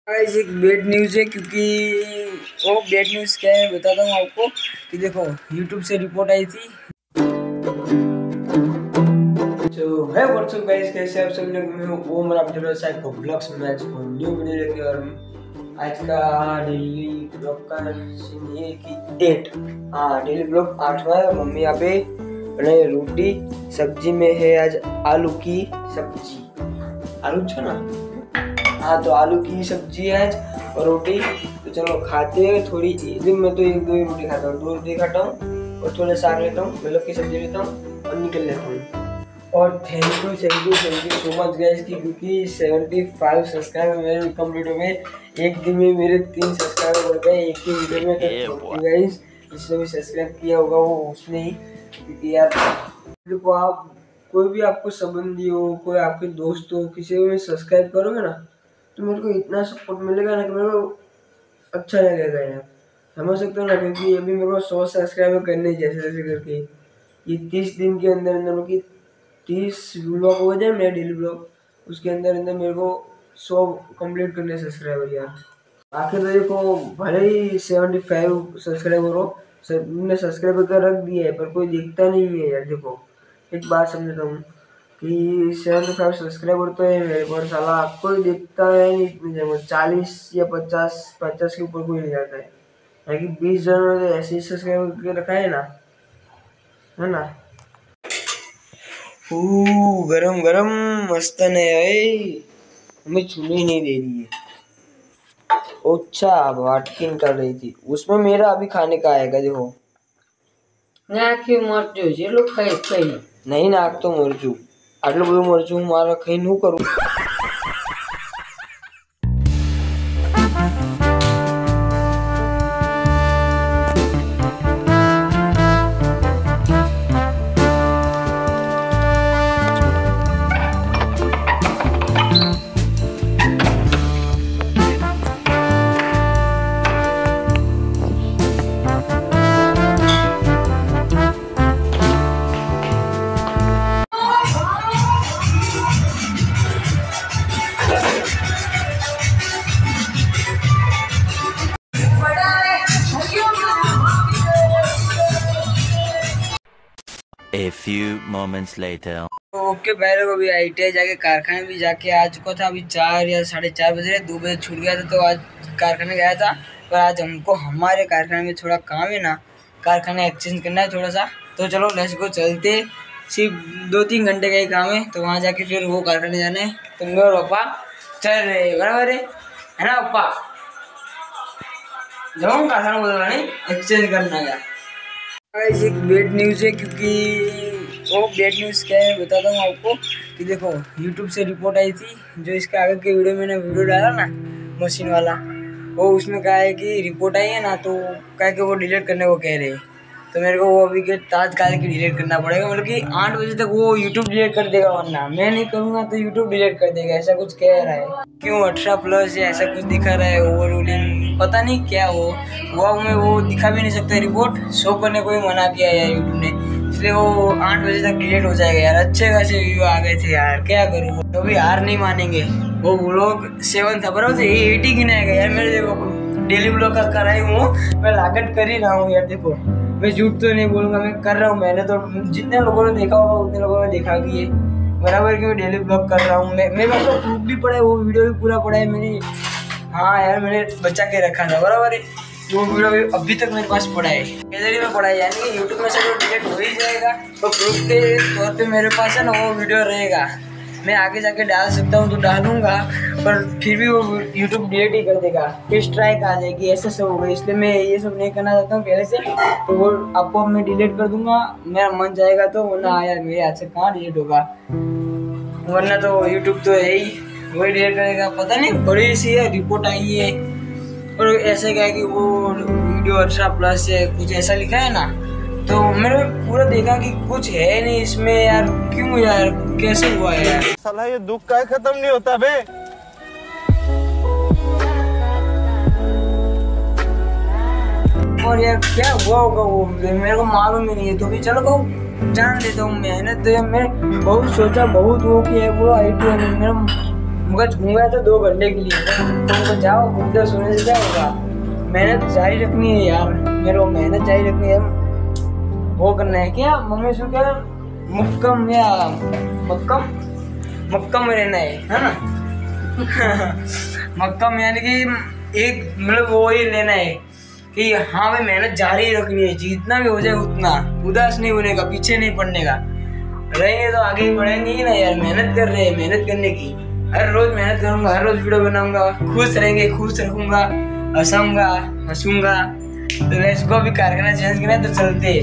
Guys एक bad news है क्योंकि वो बैड न्यूज़ क्या है बताता हूँ आपको कि देखो YouTube से रिपोर्ट आई थी। तो है व्हाट्सअप गाइस, कैसे आप सब लोग? मैं हूँ ओम और आप जरूर साइड को ब्लॉग्स में आज को न्यू वीडियो लेके और आज का डेली ब्लॉग का सीन ये कि डेट, हाँ डेली ब्लॉग 8वां है। मम्मी यहाँ पे बनाई रोटी, सब्जी में है आज आलू की सब्जी, आलू छो ना, हाँ तो आलू की सब्जी है आज और रोटी। तो चलो खाते हैं थोड़ी। दिन में तो एक दो ही रोटी खाता हूँ, 2 रोटी खाता हूँ और थोड़ा साग लेता हूँ, मतलब की सब्जी लेता हूँ और निकल लेता हूँ। और thank you so much guys की, क्योंकि 75 सब्सक्राइबर मेरे कंप्लीट हो गए। एक दिन में मेरे 3 सब्सक्राइबर बढ़ गए एक ही वीडियो में। तो गाइस जिसने भी सब्सक्राइब किया होगा वो उसने ही, क्योंकि यार देखो आप कोई भी आपको संबंधी हो, कोई आपके दोस्त हो, किसी को भी सब्सक्राइब करोगे ना तो मेरे को इतना सपोर्ट मिलेगा ना कि मेरे को अच्छा लगेगा यार, समझ सकते हो ना। क्योंकि अभी मेरे को 100 सब्सक्राइबर करने जैसे जैसे करके ये 30 दिन के अंदर अंदर मतलब कि 30 ब्लॉग हो जाए मेरे डेली ब्लॉग, उसके अंदर अंदर मेरे को 100 कंप्लीट करने सब्सक्राइबर यार। आखिर तो देखो भले ही 75 सब्सक्राइबर हो, सबने सब्सक्राइबर कर रख दिया है पर कोई देखता नहीं है यार। देखो एक बात समझता हूँ कि 75 सब्सक्राइबर तो है मेरे पर, साला कोई देखता है नहीं इतनी जगह। 40 या 50 के ऊपर कोई नहीं जाता है, यानी 20 जनों ने ऐसे ही सब्सक्राइब करके रखा है ना। गरम गरम मस्त है भाई, हमें छूने ही नहीं दे रही है। अच्छा वाटकी निकल रही थी उसमें, मेरा अभी खाने का आएगा। देखो નાખ્યું મરચું જેટલું ખાઈશ કઈ नहीं नाक तो मरचू, आटલું બધું મરચું મારે ખાઈને શું કરું? A few moments later. Okay पहले को भी ITI जाके कारखाने भी जाके आ चुका था। अभी 4 या 4:30 बज रहे, 2 बजे छूट गया था तो आज कारखाने गया था। पर आज हमको हमारे कारखाने में थोड़ा काम है ना, कारखाने एक्सचेंज करना है थोड़ा सा। तो चलो लेट्स गो, चलते। सिर्फ 2-3 घंटे का ही काम है, तो वहाँ जाके फिर वो कारखाने जाना है। तो मैं और पापा चल रहे बराबर है ना पापा? जाऊँ कारखाना बोलना नहीं, एक्सचेंज करना है। एक बैड न्यूज़ है क्योंकि वो बैड न्यूज़ क्या है बताता हूँ आपको कि देखो YouTube से रिपोर्ट आई थी। जो इसके आगे के वीडियो मैंने वीडियो डाला ना मशीन वाला, वो उसमें कहा है कि रिपोर्ट आई है ना, तो कहा कि वो डिलीट करने को कह रहे हैं। तो मेरे को वो अभी के तात्कालिक डिलीट करना पड़ेगा, मतलब कि 8 बजे तक वो YouTube डिलीट कर देगा, वरना मैं नहीं करूँगा तो YouTube डिलीट कर देगा, ऐसा कुछ कह रहा है। क्यों 18+ या ऐसा कुछ दिखा रहा है ओवर रूलिंग, पता नहीं क्या हो। वो मैं वो दिखा भी नहीं सकता रिपोर्ट, शो करने को ही मना किया यार यूट्यूब ने, इसलिए वो 8 बजे तक डिलीट हो जाएगा यार। अच्छे खासे व्यू आ गए थे यार, क्या करूँ, तो भी हार नहीं मानेंगे। वो ब्लॉग 7 था बराबर से 80 गिनाएगा यार मेरे। देखो डेली ब्लॉग का कर रही हूँ मैं, लागत कर ही रहा हूँ यार। देखो मैं झूठ तो नहीं बोलूँगा, मैं कर रहा हूँ। मैंने तो जितने लोगों ने देखा होगा उतने लोगों ने देखा कि ये बराबर कि मैं डेली ब्लॉग कर रहा हूँ। मेरे पास तो प्रूफ भी पड़ा है, वो वीडियो भी पूरा पड़ा है मैंने। हाँ यार मैंने बचा के रखा था बराबर है, वो वीडियो अभी तक मेरे पास पड़ा है, गैलरी में पड़ा है। यानी कि यूट्यूब में से तो डिलीट हो ही जाएगा, तो प्रूफ के तौर पे मेरे पास है ना वो वीडियो रहेगा। मैं आगे जाके डाल सकता हूँ तो डालूंगा, पर फिर भी वो यूट्यूब डिलीट ही कर देगा, फिर स्ट्राइक आ जाएगी, ऐसा सब होगा। इसलिए मैं ये सब नहीं करना चाहता हूँ पहले से। तो वो आपको मैं डिलीट कर दूंगा, मेरा मन जाएगा तो, वरना यार मेरे हाथ से कहाँ डिलीट होगा, वरना तो यूट्यूब तो है ही, वही डिलीट करेगा। पता नहीं बड़ी सी है रिपोर्ट आई है और ऐसे क्या है कि वो वीडियो 18+ है कुछ ऐसा लिखा है ना। तो मैंने पूरा देखा कि कुछ है नहीं इसमें यार, क्यों यार, कैसे हुआ है यार? साला ये दुख का खत्म नहीं होता बे। और यार क्या हुआ होगा वो मेरे को मालूम ही नहीं है। तो भी चलो जान लेता हूँ। मेहनत तो मैं बहुत सोचा, बहुत वो किया है, पूरा ITI में मेरा घूंगा तो 2 घंटे के लिए, तो जाओ घूमते सोने से क्या होगा। मेहनत जारी रखनी है यार, मेरे को मेहनत जारी रखनी है। वो करना है क्या मम्मी से, क्या मुक्कम या मक्कम में रहना है ना। मक्कम यानी कि एक मतलब वो ही लेना है कि हाँ भाई मेहनत जारी रखनी है, जितना भी हो जाए उतना, उदास नहीं होने का, पीछे नहीं पड़ने का। रहेंगे तो आगे ही बढ़ेंगे ही ना यार। मेहनत कर रहे हैं, मेहनत करने की, हर रोज मेहनत करूंगा, हर रोज वीडियो बनाऊंगा, खुश रहेंगे, खुश रखूंगा, हंसाऊंगा हंसूंगा। तो इसको भी कारखाना चेंज करना है तो चलते।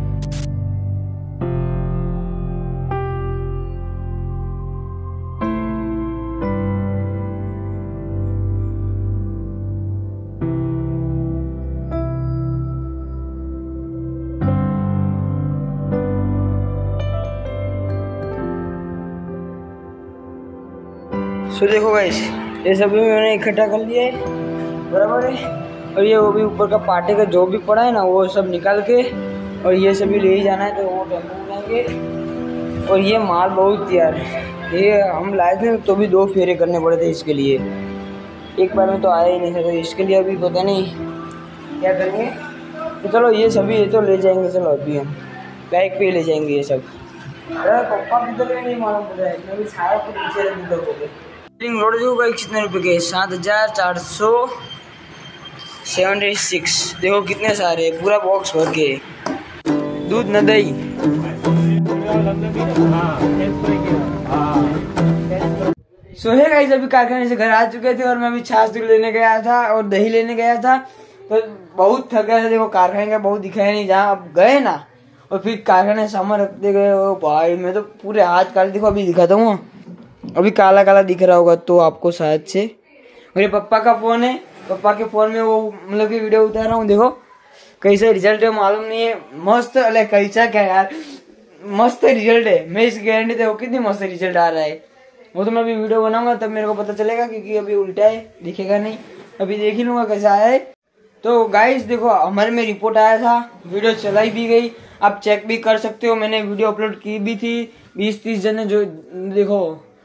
सो देखो गाइस, ये सभी मैंने इकट्ठा कर लिया है, बराबर है। और ये वो भी ऊपर का पाटे का जो भी पड़ा है ना वो सब निकाल के, और ये सभी ले ही जाना है, तो वो टेम्पो में जाएंगे। और ये माल बहुत यार, ये हम लाए थे तो भी 2 फेरे करने पड़े थे इसके लिए, एक बार में तो आया ही नहीं था। तो इसके लिए अभी पता नहीं क्या करेंगे। तो चलो ये सभी ये तो ले जाएंगे, चलो अभी हम बाइक पे ले जाएंगे ये सब। पप्पा किधर नहीं मालूम पड़ रहा है, मैं भी सारा कुछ पीछे रख दूँगा। रोड जो भाई कितने रुपए के, 7476। देखो कितने सारे, पूरा बॉक्स भर के, दूध न दही। सो है गाइस, अभी कारखाने से घर आ चुके थे और मैं अभी छाछ दूध लेने गया था और दही लेने गया था, तो बहुत थक गया था। देखो कारखाने का बहुत दिखाया नहीं, जहाँ अब गए ना और फिर कारखाने सामान रखते गए। ओ भाई मैं तो पूरे हाथ काले, देखो अभी दिखाता हूँ, अभी काला काला दिख रहा होगा तो आपको शायद से। मेरे पापा का फोन है, पापा के फोन में वो मतलब की वीडियो उतार रहा हूँ। देखो कैसा रिजल्ट है मालूम नहीं है, मस्त। अरे कैसा क्या यार, मस्त रिजल्ट है, मैं इस गारंटी दे कितनी मस्त रिजल्ट आ रहा है। वो तो मैं अभी वीडियो बनाऊंगा तब मेरे को पता चलेगा, क्योंकि अभी उल्टा है, दिखेगा नहीं। अभी देख ही लूंगा कैसा आया है। तो गाइस देखो हमारे में रिपोर्ट आया था, वीडियो चलाई भी गई, आप चेक भी कर सकते हो। मैंने वीडियो अपलोड की भी थी, 20-30 जन ने जो देखो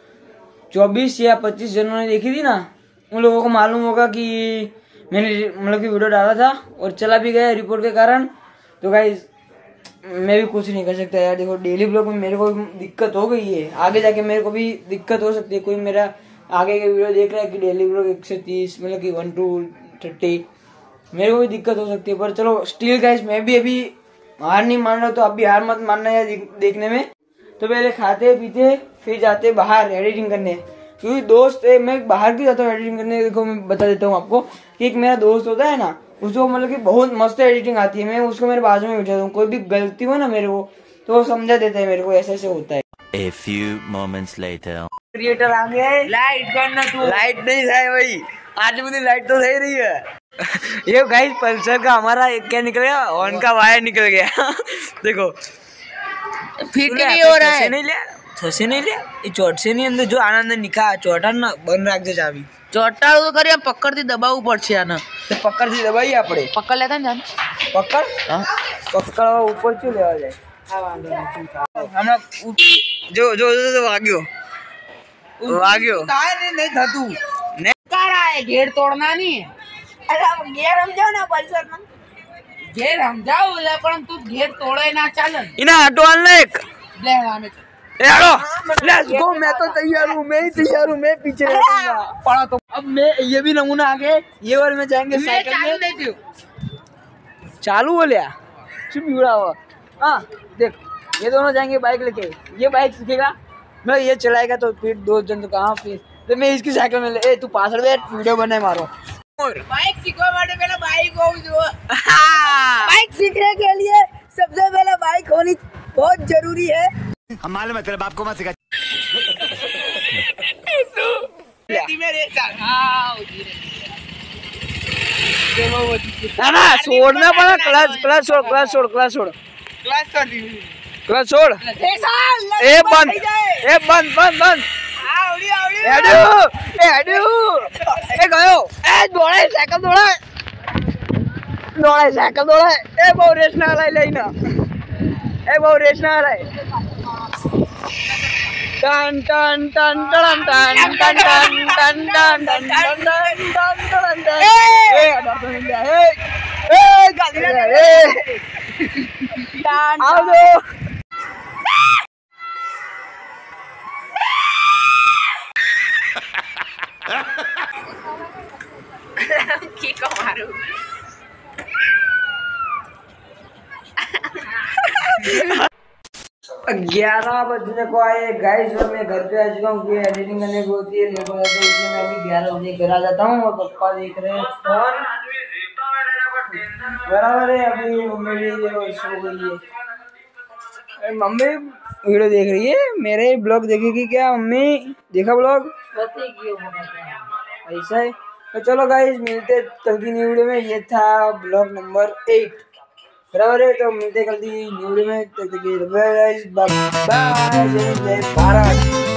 24 या 25 जनों ने देखी थी ना, उन लोगों को मालूम होगा कि मैंने मतलब की वीडियो डाला था और चला भी गया रिपोर्ट के कारण। तो गाइस मैं भी कुछ नहीं कर सकता यार। देखो डेली ब्लॉग में मेरे को दिक्कत हो गई है, आगे जाके मेरे को भी दिक्कत हो सकती है। कोई मेरा आगे के वीडियो देख रहा है कि डेली ब्लॉग 130 मतलब कि 1 to 30, मेरे को भी दिक्कत हो सकती है। पर चलो स्टिल गाइस, मैं भी अभी हार नहीं मान रहा, तो आप भी हार मत मानना यार देखने में। तो पहले खाते पीते फिर जाते बाहर एडिटिंग करने, क्योंकि दोस्त है, मैं बाहर भी जाता हूँ एडिटिंग करने। देखो मैं बता देता हूँ आपको कि एक मेरा दोस्त होता है ना, उसको मतलब कि बहुत मस्त एडिटिंग आती है। मैं उसको मेरे बाजू में बिठाता हूँ, कोई भी गलती हो ना मेरे को तो वो समझा देता है मेरे को, ऐसे ऐसे होता है। A few moments later. Creator आ गया है, लाइट करना तू। लाइट नहीं है भाई, आज मुझे लाइट तो सही रही है। ये गाइस पल्सर का हमारा एक क्या निकल गया, हॉर्न का वायर निकल गया। देखो फिट नहीं हो रहा है, नहीं लिया, छसे नहीं लिया, ये चोट से नहीं अंदर जो आनंद निका चोटा ना बंद रख दे चाबी। ચોટાડું તો કરી પકડથી દબાવવું પડશે આને, तो पकड़ दी दबाई आपड़े, પકડ લેતા ને જાન पकड़ पकड़ ऊपर क्यों लेवा जाए। हमरा जो जो जो वाग्यो કાય નહીં થતું ને કારા એ ઘેર તોડના નહીં અરે ઘેર સમજાવ ને પલ્સર માં ઘેર સમજાવ લે પણ તું ઘેર તોડે ના ચાલે इना ऑटो आना एक લે આમે ए हेलो लेट्स गो। मैं तो तैयार हूँ, मैं ही तैयार हूँ, मैं पीछे रहूंगा। पड़ा तो अब मैं ये भी नमूना आगे, ये बार में जाएंगे साइकिल में। नहीं दियो चालू हो लिया, चुप बिगड़ा हुआ। हाँ देख, ये दोनों जाएंगे बाइक लेके, ये बाइक सीखेगा, मैं ये चलाएगा, तो फिर 2 जन तो कहाँ फिर तो मैं इसकी साइकिल में ले। ए तू पास बैठ, वीडियो बनाए मारो। बाइक सीखवा માટે પહેલા बाइक होवी जो बाइक सीखने के लिए सबसे पहले बाइक होनी बहुत जरूरी है। हम मालूम है तेरे बाप को मत सिखा। धीमे रे चल हां ना ना छोड़ना पड़ा, क्लच छोड़ क्लच छोड़ क्लच छोड़ क्लास कर दी क्लच छोड़। ए साल ए बंद, ए बंद बंद बंद। आवड़ी आवड़ी हेडू ए गयो, ए दौड़े साइकिल दौड़े साइकिल दौड़े। ए बहु रेस ना लाई लेना, ए बहु रेस ना लाई। टन टन टन टन टन टन टन टन टन टन टन टन ए डॉक्टर मिल गया ए गाली ना ए आओ दो की को मारू 11 बजने को आए गाइस और मैं घर पे आ चुका हूँ। एडिटिंग करने को होती है लेट हो जाता है इसलिए मैं अभी 11 बजे घर आ जाता हूँ और पापा देख रहे हैं फोन बराबर है। अभी मम्मी भी सो गई है। मम्मी वीडियो देख रही है मेरे ब्लॉग देखेगी क्या मम्मी? देखा ब्लॉग ऐसा है तो चलो गाइस मिलते कल की न्यू वीडियो में। ये था ब्लॉग नंबर 8 बराबर है तो मिलते कल की न्यू वीडियो में। तब तक के लिए बाय बाय जय भारत।